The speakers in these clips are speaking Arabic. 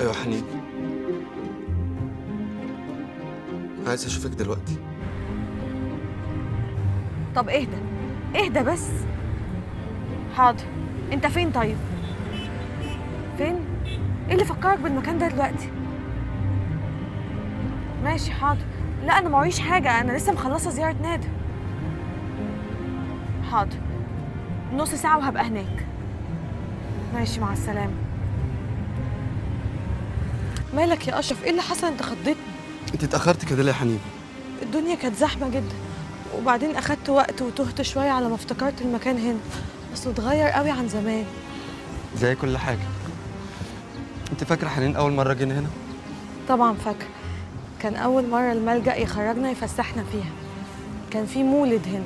ايوه حنين، عايز اشوفك دلوقتي. طب اهدى اهدى بس. حاضر. انت فين طيب؟ فين؟ ايه اللي فكرك بالمكان ده دلوقتي؟ ماشي حاضر. لا انا معيش حاجه، انا لسه مخلصه زياره نادر. حاضر، نص ساعه وهبقى هناك. ماشي مع السلامه. مالك يا اشرف؟ ايه اللي حصل؟ انت خضتني. انت اتاخرت كده ليه يا حنين؟ الدنيا كانت زحمه جدا، وبعدين اخدت وقت وتهت شويه على ما افتكرت المكان هنا. اصله اتغير قوي عن زمان. زي كل حاجه. انت فاكره حنين اول مره جينا هنا؟ طبعا فاكره. كان اول مره الملجأ يخرجنا يفسحنا فيها. كان في مولد هنا.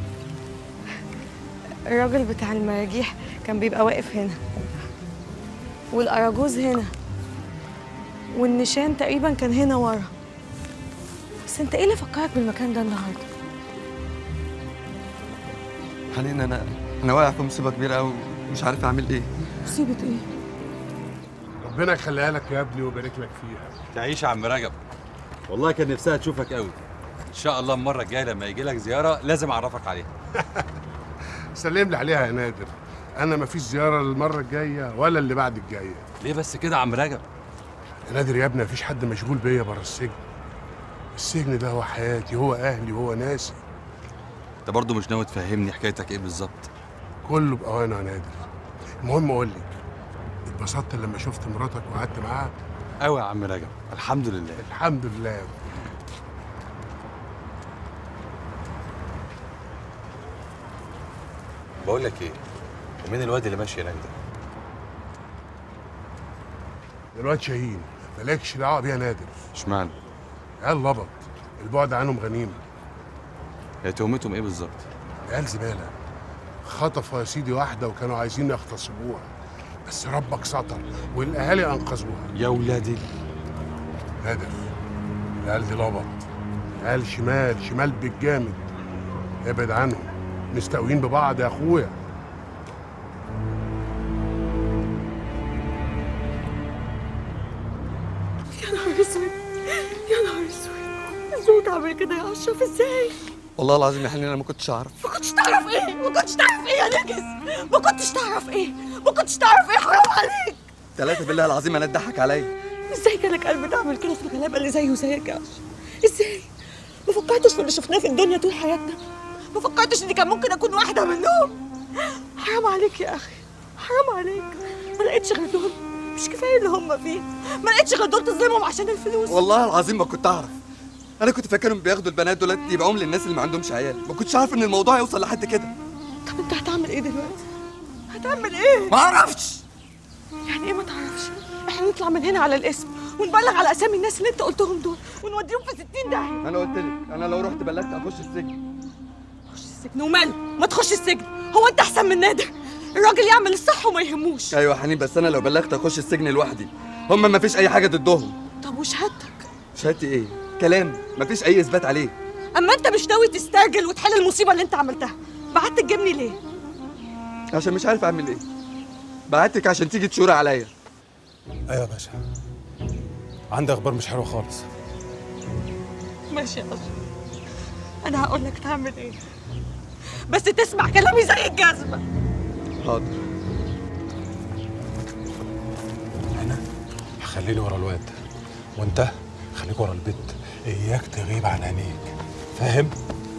الراجل بتاع المراجيح كان بيبقى واقف هنا، والأراجوز هنا، والنشان تقريبا كان هنا ورا. بس انت ايه اللي فكرك بالمكان ده النهارده؟ حنين انا واقع في مصيبه كبيره قوي ومش عارف اعمل ايه. مصيبه ايه؟ ربنا يخليها لك يا ابني ويبارك لك فيها. تعيش يا عم رجب. والله كان نفسها تشوفك قوي. ان شاء الله المره الجايه لما يجي لك زياره لازم اعرفك عليها. سلم لي عليها يا نادر. انا مفيش زياره المره الجايه ولا اللي بعد الجايه. ليه بس كده يا عم رجب؟ يا نادر يا ابني مفيش حد مشغول بيا بره السجن. السجن ده هو حياتي، هو اهلي، هو ناسي. انت برضه مش ناوي تفهمني حكايتك ايه بالظبط؟ كله باوانه يا نادر. المهم قول لي، اتبسطت لما شفت مراتك وقعدت معاها؟ قوي يا عم رجب، الحمد لله. الحمد لله. بقول لك ايه، ومين الواد اللي ماشي هناك ده؟ الواد شاهين. مالكش دعوه بيه يا نادر. اشمعنى؟ عيال لبط، البعد عنهم غنيمه. هي تهمتهم ايه بالظبط؟ عيال زباله. خطفوا يا سيدي واحده وكانوا عايزين يغتصبوها، بس ربك ستر والاهالي انقذوها. يا ولادي. نادر، العيال دي لبط، عيال شمال بالجامد. ابعد عنهم، مستقوين ببعض يا اخويا. يا نهار اسود، يا نهار اسود. ازاي تعمل كده يا اشرف؟ ازاي؟ والله العظيم يا حنين انا ما كنتش اعرف. ما كنتش تعرف ايه؟ ما كنتش تعرف ايه يا نجس؟ ما كنتش تعرف ايه؟ ما كنتش تعرف ايه؟ حرام عليك. ثلاثة بالله العظيم انا اتضحك عليا. ازاي جالك قلب تعمل كده في الغلابه اللي زيه وزيك يا اشرف؟ ازاي؟ ما فكرتش في اللي شفناه في الدنيا طول حياتنا؟ ما فكرتش اني كان ممكن اكون واحده منهم؟ حرام عليك يا اخي، حرام عليك. ما لقيتش غير دول، مش كفايه اللي هم فيه؟ ما لقيتش غير دول تظلمهم عشان الفلوس؟ والله العظيم ما كنت اعرف. انا كنت فاكرهم بياخدوا البنات دول يبيعوهم للناس اللي ما عندهمش عيال، ما كنتش عارف ان الموضوع يوصل لحد كده. طب انت هتعمل ايه دلوقتي؟ هتعمل ايه؟ ما اعرفش. يعني ايه ما تعرفش؟ احنا نطلع من هنا على الاسم ونبلغ على اسامي الناس اللي انت قلتهم دول ونوديهم في 60 داهيه. انا قلت لك انا لو رحت بلغت اخش السجن. خش السجن وماله؟ ما تخش السجن، هو انت احسن من نادر؟ الراجل يعمل الصح وما يهموش. ايوه يا حنين، بس انا لو بلغت اخش السجن لوحدي، هم ما فيش اي حاجه ضدهم. طب وشهادتك؟ شهادتي ايه؟ كلام ما فيش اي اثبات عليه. اما انت مش ناوي تستعجل وتحل المصيبه اللي انت عملتها، بعت تجيبني ليه؟ عشان مش عارف اعمل ايه. بعتك عشان تيجي تشوري عليا. ايوه يا باشا، عندي اخبار مش حلوه خالص. ماشي يا اشرف، انا هقول لك تعمل ايه، بس تسمع كلامي زي الجزمه. حاضر. انا هخليني ورا الواد، وانت خليك ورا البيت، اياك تغيب عن عينيك، فاهم؟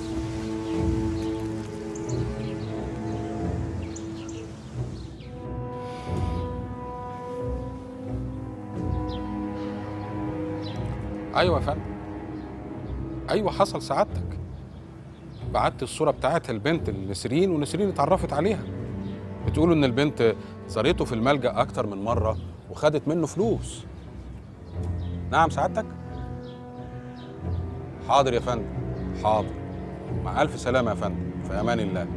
ايوه يا فندم، ايوه حصل سعادتك. بعت الصوره بتاعت البنت لنسرين ونسرين اتعرفت عليها. بتقولوا ان البنت زارته في الملجأ اكتر من مره وخدت منه فلوس. نعم سعادتك؟ حاضر يا فندم، حاضر. مع الف سلامه يا فندم، في امان الله.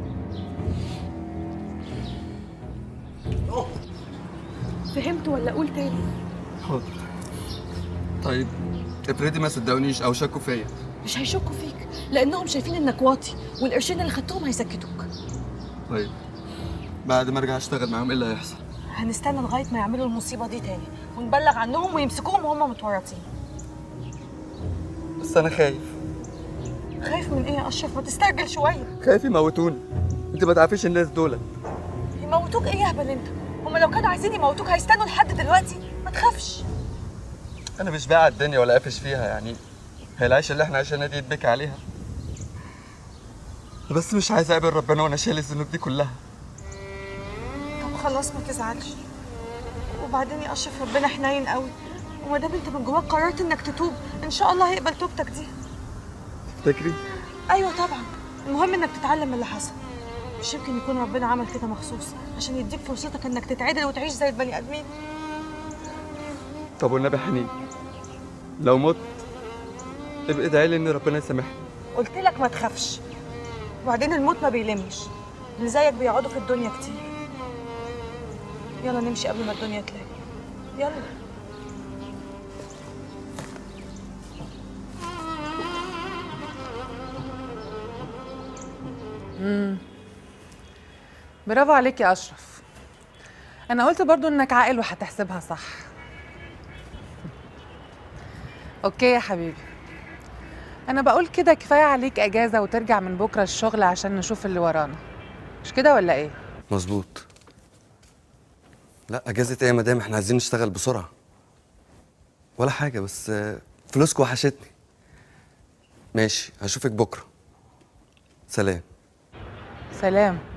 فهمت ولا اقول تاني؟ حاضر. طيب افرضي ما صدقونيش او شكوا فيا. مش هيشكوا فيك لانهم شايفين انك واطي والقرشين اللي خدتهم هيسكتوك. طيب بعد ما ارجع اشتغل معاهم ايه اللي هيحصل؟ هنستنى لغايه ما يعملوا المصيبه دي تاني ونبلغ عنهم ويمسكوهم وهم متورطين. بس انا خايف. خايف من ايه يا اشرف؟ ما تستعجل شويه. خايف يموتوني. انت ما تعرفيش الناس دول. يموتوك ايه يا هبل انت؟ هم لو كانوا عايزين يموتوك هيستنوا لحد دلوقتي. ما تخافش. انا مش بايع الدنيا ولا قافش فيها، يعني هي العيشه اللي احنا عايشينها دي يتبكي عليها. بس مش عايز اقابل ربنا وانا شايل الذنوب دي كلها. طب خلاص ما تزعلش. وبعدين يا اشرف ربنا حنين قوي، وما دام انت من جواك قررت انك تتوب ان شاء الله هيقبل توبتك دي. تفتكري؟ ايوه طبعا. المهم انك تتعلم من اللي حصل. مش يمكن يكون ربنا عمل كده مخصوص عشان يديك فرصتك انك تتعدل وتعيش زي البني ادمين. طب والنبي حنين، لو مت ابقى ادعي لي ان ربنا يسامحني. قلت لك ما تخافش. وبعدين الموت ما بيلمش، اللي زيك بيقعدوا في الدنيا كتير. يلا نمشي قبل ما الدنيا تلاقي. يلا. برافو عليك يا اشرف. انا قلت برضو انك عاقل وهتحسبها صح. اوكي يا حبيبي، انا بقول كده كفايه عليك اجازه وترجع من بكره الشغل عشان نشوف اللي ورانا، مش كده ولا ايه؟ مظبوط. لا اجازه ايه يا مدام، احنا عايزين نشتغل بسرعه. ولا حاجه، بس فلوسكوا وحشتني. ماشي، هشوفك بكره. سلام. سلام.